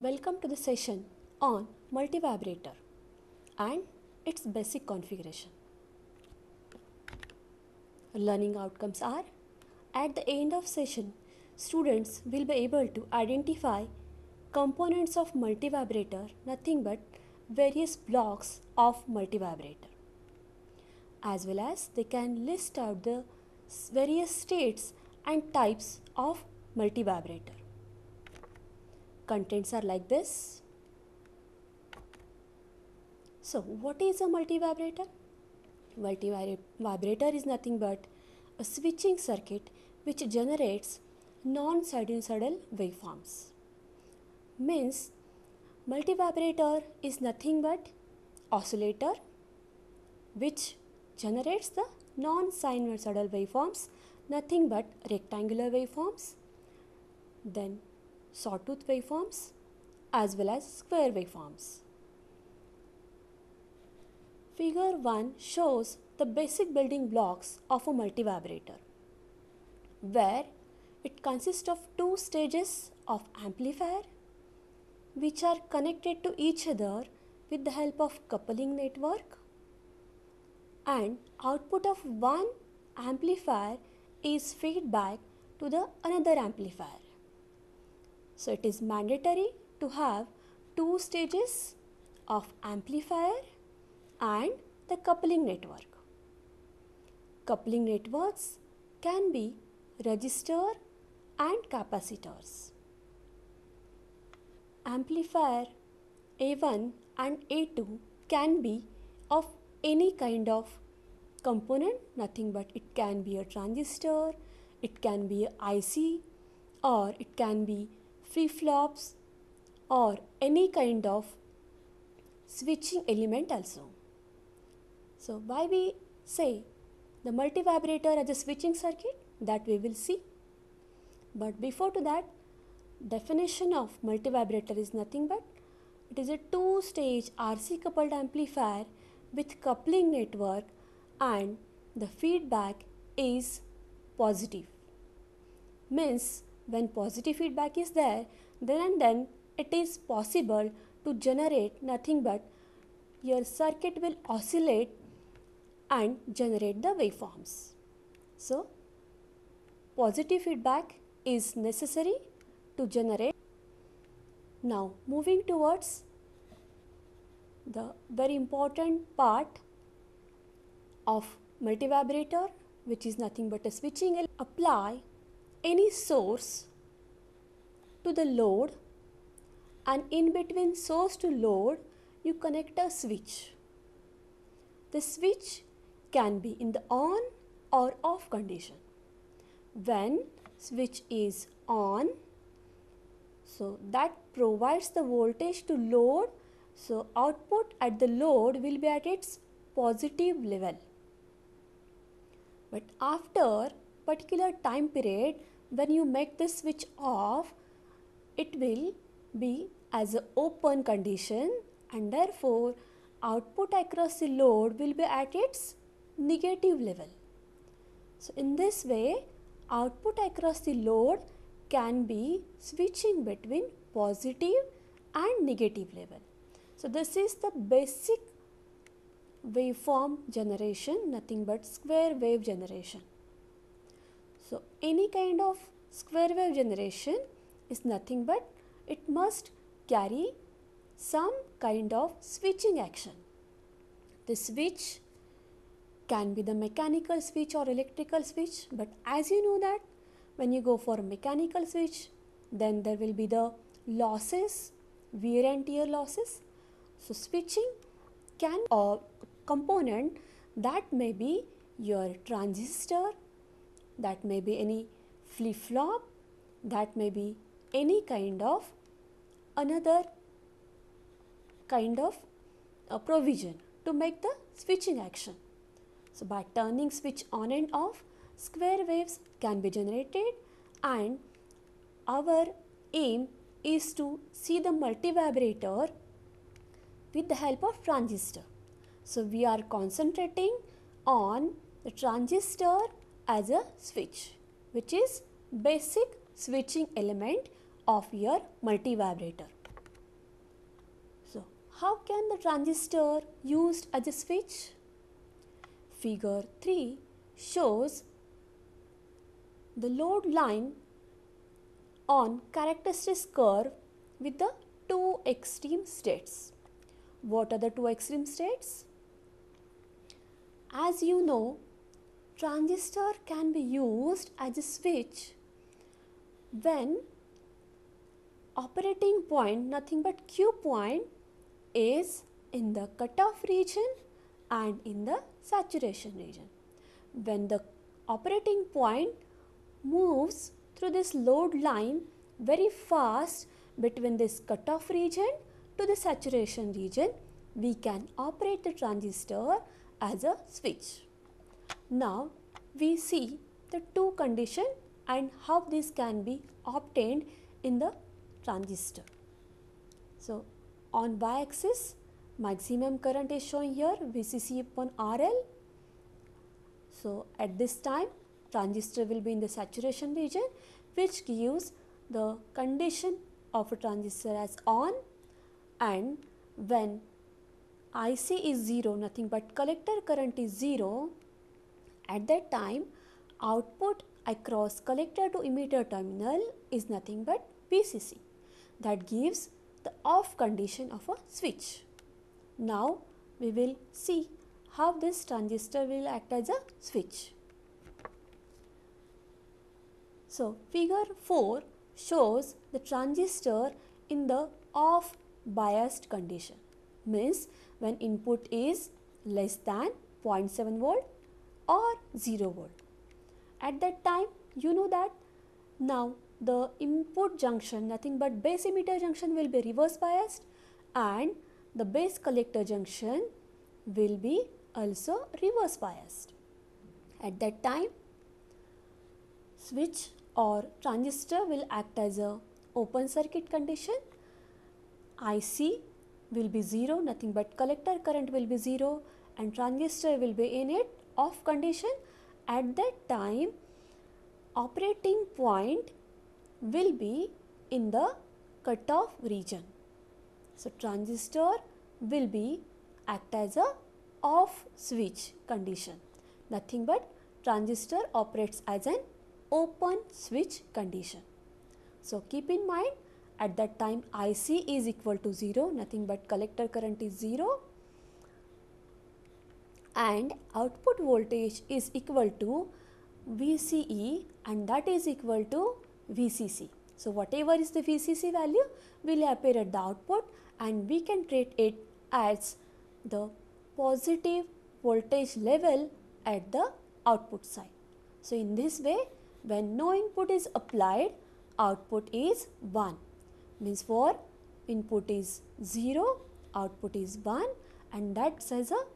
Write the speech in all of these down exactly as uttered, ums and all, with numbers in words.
Welcome to the session on multivibrator and its basic configuration. Learning outcomes are: at the end of session, students will be able to identify components of multivibrator, nothing but various blocks of multivibrator, as well as they can list out the various states and types of multivibrator. Contents are like this. So, what is a multivibrator? Multivibrator is nothing but a switching circuit which generates non-sinusoidal waveforms. Means, multivibrator is nothing but oscillator which generates the non-sinusoidal waveforms, nothing but rectangular waveforms, then sawtooth waveforms as well as square waveforms. Figure one shows the basic building blocks of a multivibrator, where it consists of two stages of amplifier which are connected to each other with the help of coupling network, and output of one amplifier is feedback to the another amplifier. So it is mandatory to have two stages of amplifier and the coupling network. Coupling networks can be resistor and capacitors. Amplifier A one and A two can be of any kind of component, nothing but it can be a transistor, it can be a I C, or it can be flip-flops or any kind of switching element also. So why we say the multivibrator as a switching circuit, that we will see. But before to that, definition of multivibrator is nothing but it is a two-stage R C coupled amplifier with coupling network and the feedback is positive. Means when positive feedback is there, then and then it is possible to generate nothing but your circuit will oscillate and generate the waveforms. So, positive feedback is necessary to generate. Now, moving towards the very important part of multivibrator, which is nothing but a switching. Apply any source to the load, and in between source to load you connect a switch. The switch can be in the on or off condition. When switch is on, so that provides the voltage to load, so output at the load will be at its positive level. But after particular time period, when you make the switch off, it will be as an open condition, and therefore output across the load will be at its negative level. So in this way, output across the load can be switching between positive and negative level. So this is the basic waveform generation, nothing but square wave generation. So any kind of square wave generation is nothing but it must carry some kind of switching action. The switch can be the mechanical switch or electrical switch, but as you know that when you go for a mechanical switch, then there will be the losses, wear and tear losses. So switching can a component that may be your transistor, that may be any flip-flop, that may be any kind of another kind of a provision to make the switching action. So by turning switch on and off, square waves can be generated, and our aim is to see the multivibrator with the help of transistor. So we are concentrating on the transistor as a switch, which is basic switching element of your multivibrator. how can the transistor used as a switch? Figure three shows the load line on characteristics curve with the two extreme states. What are the two extreme states? As you know, transistor can be used as a switch when operating point, nothing but Q point, is in the cutoff region and in the saturation region. When the operating point moves through this load line very fast between this cutoff region to the saturation region, we can operate the transistor as a switch. Now we see the two conditions and how this can be obtained in the transistor. So on y-axis, maximum current is shown here, V C C upon R L. So at this time, transistor will be in the saturation region, which gives the condition of a transistor as on, and when I C is zero, nothing but collector current is zero, at that time output across collector to emitter terminal is nothing but V C C. That gives the off condition of a switch. Now we will see how this transistor will act as a switch. So figure four shows the transistor in the off biased condition, means when input is less than zero point seven volt or zero volt. At that time, you know that now the input junction, nothing but base emitter junction, will be reverse biased and the base collector junction will be also reverse biased. At that time, switch or transistor will act as a open circuit condition. I C will be zero, nothing but collector current will be zero, and transistor will be in it off condition. At that time, operating point will be in the cutoff region. So transistor will be act as a off switch condition. Nothing but transistor operates as an open switch condition. So keep in mind, at that time I C is equal to zero, nothing but collector current is zero, and output voltage is equal to V C E, and that is equal to V C C. So whatever is the V C C value will appear at the output, and we can treat it as the positive voltage level at the output side. So in this way, when no input is applied, output is one. Means for input is zero, output is one, and that says a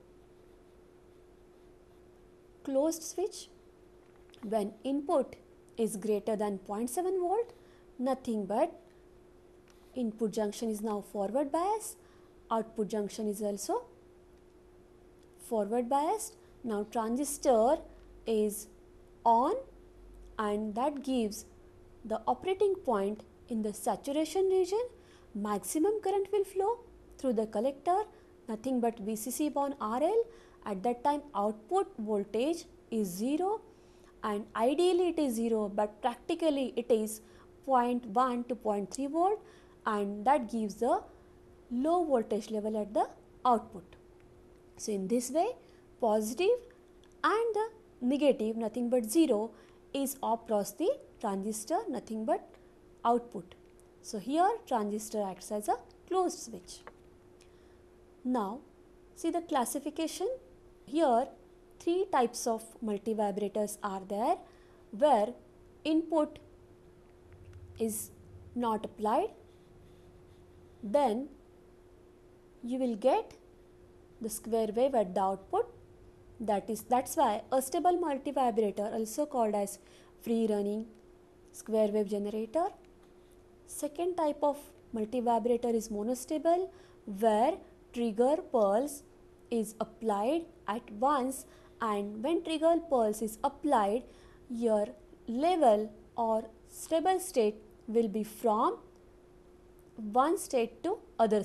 closed switch. When input is greater than zero point seven volt, nothing but input junction is now forward biased, output junction is also forward biased. Now transistor is on, and that gives the operating point in the saturation region. Maximum current will flow through the collector, nothing but V C C upon R L. At that time output voltage is zero, and ideally it is zero, but practically it is zero point one to zero point three volt, and that gives the low voltage level at the output. So in this way, positive and the negative, nothing but zero, is across the transistor, nothing but output. So here transistor acts as a closed switch. Now see the classification. Here three types of multivibrators are there, where input is not applied, then you will get the square wave at the output. That is that's why a stable multivibrator, also called as free running square wave generator. Second type of multivibrator is monostable, where trigger pulse is applied at once, and when trigger pulse is applied, your level or stable state will be from one state to other state.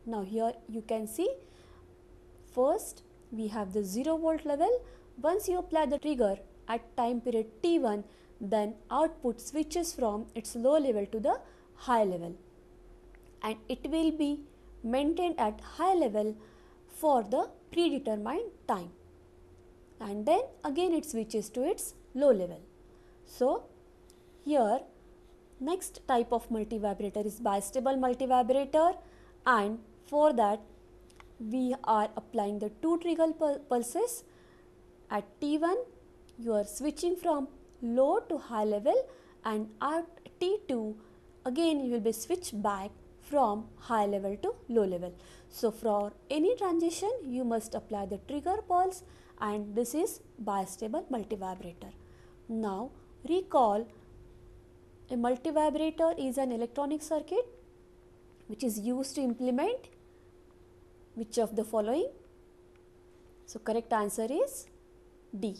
Now here you can see, first we have the zero volt level. Once you apply the trigger at time period T one, then output switches from its low level to the high level, and it will be maintained at high level for the predetermined time, and then again it switches to its low level. So here next type of multivibrator is bistable multivibrator, and for that we are applying the two trigger pulses. At T one you are switching from low to high level, and at T two again you will be switched back from high level to low level. So for any transition you must apply the trigger pulse, and this is bistable multivibrator. Now recall, a multivibrator is an electronic circuit which is used to implement which of the following? So correct answer is D.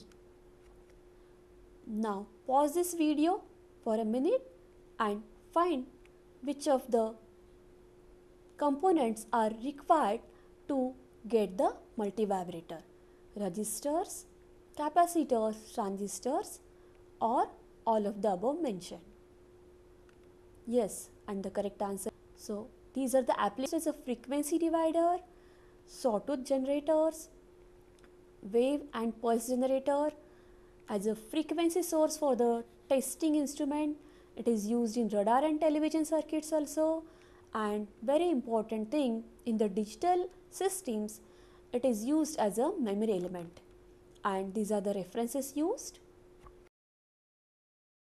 Now pause this video for a minute and find which of the components are required to get the multivibrator: resistors, capacitors, transistors, or all of the above mentioned. Yes, and the correct answer. So these are the applications of frequency divider, sawtooth generators, wave and pulse generator. As a frequency source for the testing instrument, it is used in radar and television circuits also, and very important thing, in the digital systems it is used as a memory element. And these are the references used.